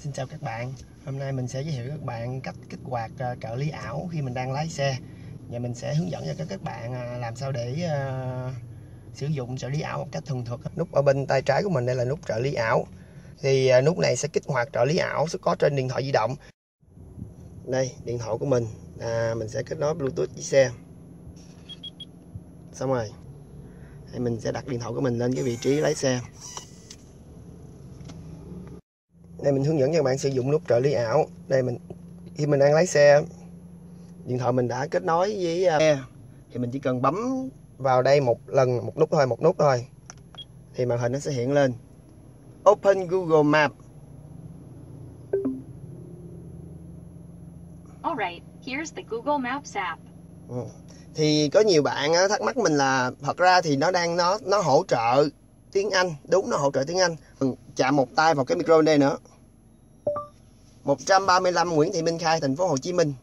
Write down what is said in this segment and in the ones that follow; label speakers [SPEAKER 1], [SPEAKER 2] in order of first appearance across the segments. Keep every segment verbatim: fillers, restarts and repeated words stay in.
[SPEAKER 1] Xin chào các bạn. Hôm nay mình sẽ giới thiệu các bạn cách kích hoạt trợ lý ảo khi mình đang lái xe. Và mình sẽ hướng dẫn cho các bạn làm sao để uh, sử dụng trợ lý ảo một cách thuần thục. Nút ở bên tay trái của mình đây là nút trợ lý ảo. Thì uh, nút này sẽ kích hoạt trợ lý ảo sẽ có trên điện thoại di động. Đây, điện thoại của mình. À, mình sẽ kết nối Bluetooth với xe. Xong rồi. Thì mình sẽ đặt điện thoại của mình lên cái vị trí lái xe. Đây mình hướng dẫn cho các bạn sử dụng nút trợ lý ảo. Đây mình khi mình đang lái xe, điện thoại mình đã kết nối với xe thì mình chỉ cần bấm vào đây một lần, một nút thôi, một nút thôi thì màn hình nó sẽ hiện lên Open Google Maps.
[SPEAKER 2] Alright, here's the Google Maps app.
[SPEAKER 1] Ừ. Thì có nhiều bạn thắc mắc mình là thật ra thì nó đang nó nó hỗ trợ tiếng Anh, đúng nó hỗ trợ tiếng Anh. Chạm một tay vào cái micro đây nữa. một trăm ba mươi lăm Nguyễn Thị Minh Khai, thành phố Hồ Chí Minh.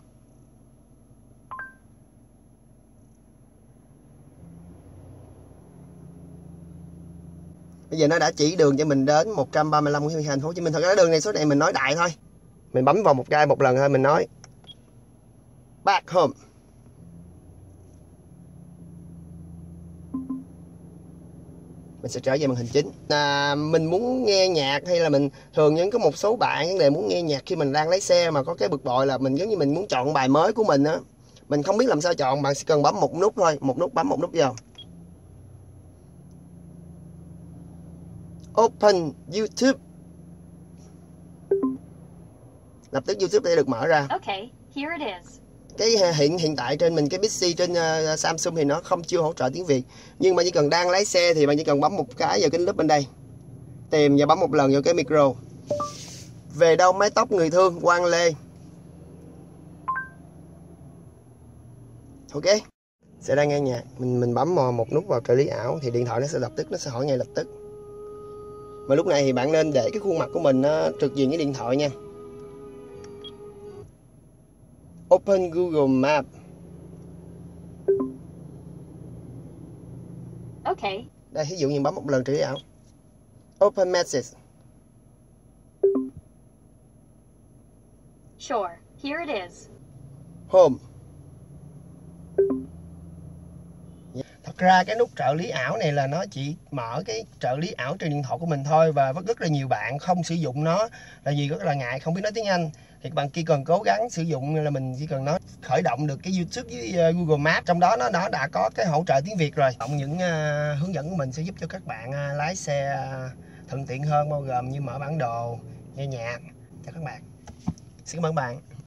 [SPEAKER 1] Bây giờ nó đã chỉ đường cho mình đến một trăm ba mươi lăm Nguyễn Thị Minh Khai, thành phố Hồ Chí Minh. Thật ra đường này, số này mình nói đại thôi. Mình bấm vào một cái một lần thôi, mình nói Back home. Mình sẽ trở về màn hình chính. À, mình muốn nghe nhạc hay là mình thường những có một số bạn vấn đề muốn nghe nhạc khi mình đang lái xe mà có cái bực bội là mình giống như mình muốn chọn bài mới của mình á, mình không biết làm sao chọn. Bạn chỉ cần bấm một nút thôi, một nút, bấm một nút vào. Open YouTube. Lập tức YouTube sẽ được mở ra.
[SPEAKER 2] Okay, here it is.
[SPEAKER 1] Cái hiện hiện tại trên mình cái Bixby trên uh, Samsung thì nó không chưa hỗ trợ tiếng Việt, nhưng mà chỉ cần đang lái xe thì bạn chỉ cần bấm một cái vào cái nút bên đây, tìm và bấm một lần vào cái micro. Về đâu mái tóc người thương, Quang Lê. Ok, sẽ đang nghe nhạc. Mình mình bấm một nút vào trợ lý ảo thì điện thoại nó sẽ lập tức nó sẽ hỏi ngay lập tức. Mà lúc này thì bạn nên để cái khuôn mặt của mình nó trực diện với điện thoại nha. Open Google Maps.
[SPEAKER 2] Okay.
[SPEAKER 1] Đây, ví dụ như bấm một lần trợ lý ảo. Open Message.
[SPEAKER 2] Sure, here it is.
[SPEAKER 1] Home. Thật ra cái nút trợ lý ảo này là nó chỉ mở cái trợ lý ảo trên điện thoại của mình thôi, và rất là nhiều bạn không sử dụng nó là vì rất là ngại không biết nói tiếng Anh. Thì các bạn chỉ cần cố gắng sử dụng là mình chỉ cần nói khởi động được cái YouTube với Google Maps, trong đó nó nó đã có cái hỗ trợ tiếng Việt rồi. Động những uh, hướng dẫn của mình sẽ giúp cho các bạn uh, lái xe uh, thuận tiện hơn, bao gồm như mở bản đồ, nghe nhạc cho các bạn. Xin cảm ơn bạn.